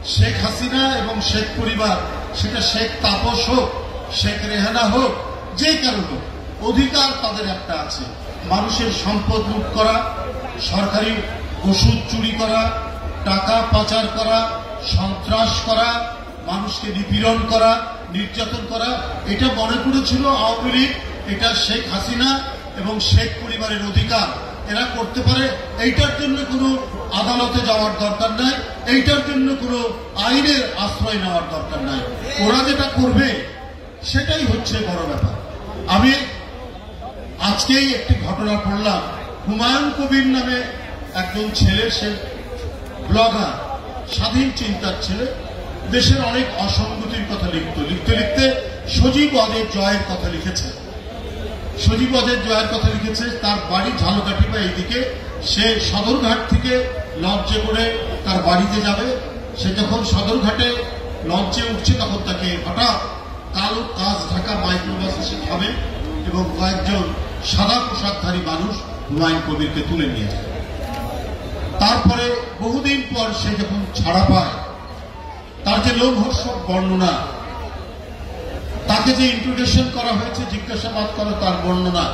শেখ হাসিনা এবং শেখ পরিবার, সেটা শেখ তাপস হোক, শেখ রেহানা হোক, যে কারো হোক, অধিকার তাদের একটা আছে, মানুষের সম্পদ লুট করা, সরকারি ওষুধ চুরি করা, টাকা পাচার করা, সন্ত্রাস করা, মানুষকে নিপীড়ন করা, নির্যাতন করা। এটা মনে করেছিল আওয়ামী লীগ এটা শেখ হাসিনা এবং শেখ পরিবারের অধিকার, এরা করতে পারে। এইটার জন্য কোনো আদালতে যাওয়ার দরকার নাই, এইটার জন্য কোনো আইনের আশ্রয় নেওয়ার দরকার নাই। ওরা যেটা করবে সেটাই হচ্ছে বড় ব্যাপার। আমি আজকেই একটি ঘটনা পড়লাম, হুমায়ুন কবির নামে একজন ছেলে, সে ব্লগার, স্বাধীন চিন্তার ছেলে, দেশের অনেক অসঙ্গতির কথা লিখতে লিখতে সজীব ওয়াজেদ জয়ের কথা লিখেছে। সজীব ওয়াজেদ জয়ের কথা লিখেছে, তার বাড়ি ঝালকাঠি বা এইদিকে, সে সদরঘাট থেকে লঞ্চে করে তার বাড়িতে যাবে। সে যখন সদরঘাটে লঞ্চে উঠছে তখন তাকে হঠাৎ কালো কাজ ঢাকা মাইক্রোবাস এসে থামে এবং কয়েকজন সাদা পোশাকধারী মানুষ হুমায়ুন কবিরকে তুলে নিয়ে যায়। তারপরে বহুদিন পর সে যখন ছাড়া পায়, তার যে লোমহর্ষক বর্ণনা, তাকে যে ইন্ট্রোডাকশন করা হয়েছে, জিজ্ঞাসাবাদ করা, তার বর্ণনা,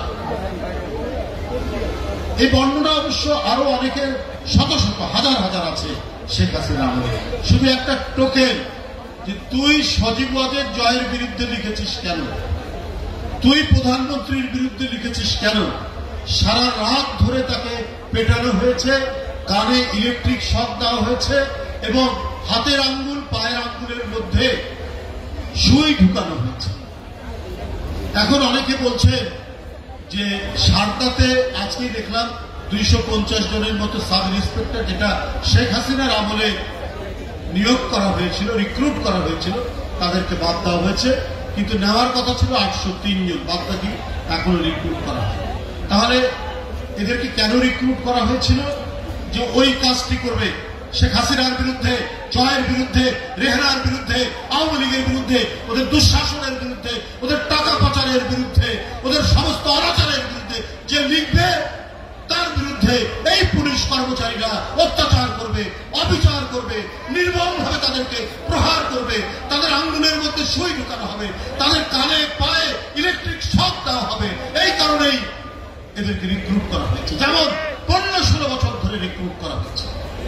এই বর্ণনা অবশ্য আরো অনেকের শত শত হাজার হাজার আছে শেখ হাসিনা আমলে। শুধু একটা টোকেন যে তুই সজীব ওয়াজেদ জয়ের বিরুদ্ধে লিখেছিস কেন, তুই প্রধানমন্ত্রীর বিরুদ্ধে লিখেছিস কেন। সারা রাত ধরে তাকে পেটানো হয়েছে, কানে ইলেকট্রিক শক দেওয়া হয়েছে এবং হাতের আঙ্গুল পায়ের আঙ্গুলের মধ্যে সুই ঢুকানো হয়েছে। এখন অনেকে বলছে যে সারদাতে আজকেই দেখলাম 250 জনের মতো সাব ইন্সপেক্টর, যেটা শেখ হাসিনার আমলে নিয়োগ করা হয়েছিল, রিক্রুট করা হয়েছিল, তাদেরকে বাদ দেওয়া হয়েছে। কিন্তু নেওয়ার কথা ছিল 803 জন, বাদ বাকি এখনো রিক্রুট করা হয়। তাহলে এদেরকে কেন রিক্রুট করা হয়েছিল? যে ওই কাজটি করবে, শেখ হাসিনার বিরুদ্ধে, জয়ের বিরুদ্ধে, রেহানার বিরুদ্ধে, আওয়ামী লীগের বিরুদ্ধে, ওদের দুঃশাসনের বিরুদ্ধে, ওদের টাকা পাচারের বিরুদ্ধে, ওদের সমস্ত অনাচারের বিরুদ্ধে যে লিখবে, তার বিরুদ্ধে এই পুলিশ কর্মচারীরা অত্যাচার করবে, অবিচার করবে, নির্মমভাবে তাদেরকে প্রহার করবে, তাদের আঙ্গুলের মধ্যে সুই ঢুকানো হবে, তাদের কানে পায়ে ইলেকট্রিক শক দেওয়া হবে। এই কারণেই এদেরকে রিক্রুট করা হয়েছে, যেমন 15-16 বছর ধরে রিক্রুট করা হয়েছে।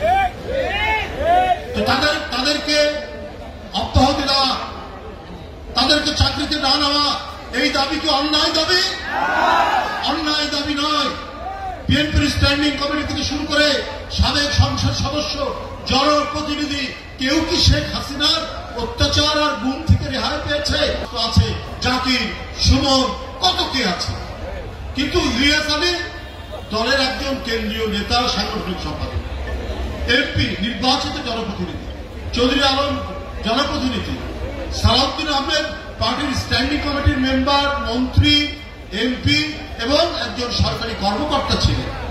তো তাদেরকে অব্যাহতি দেওয়া, তাদেরকে চাকরিতে না নেওয়া, এই দাবি কি অন্যায় দাবি? অন্যায় দাবি নয়। বিএনপির স্ট্যান্ডিং কমিটি থেকে শুরু করে সাবেক সংসদ সদস্য, জনপ্রতিনিধি, কেউ কি শেখ হাসিনার অত্যাচার আর গুম থেকে রেহাই পেয়েছে? আছে জাকির, সুমন, কত কে আছে। কিন্তু ইলিয়াস আলী দলের একজন কেন্দ্রীয় নেতা, সাংগঠনিক সম্পাদক, এমপি, নির্বাচিত জনপ্রতিনিধি, চৌধুরী আলম জনপ্রতিনিধি, সালাউদ্দিন আহমেদ পার্টির স্ট্যান্ডিং কমিটির মেম্বার, মন্ত্রী, এমপি এবং একজন সরকারি কর্মকর্তা ছিলেন।